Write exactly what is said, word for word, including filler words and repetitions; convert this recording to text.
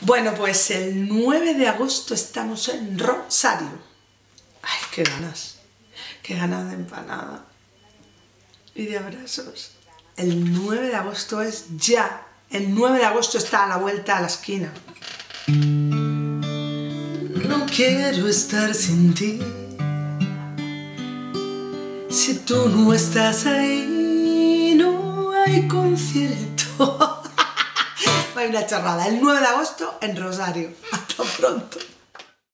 Bueno, pues el nueve de agosto estamos en Rosario. Ay, qué ganas, qué ganas de empanada y de abrazos. El nueve de agosto es ya, el nueve de agosto está a la vuelta a la esquina. No quiero estar sin ti, si tú no estás ahí, no hay concierto. Hay una chorrada, el nueve de agosto en Rosario. Hasta pronto.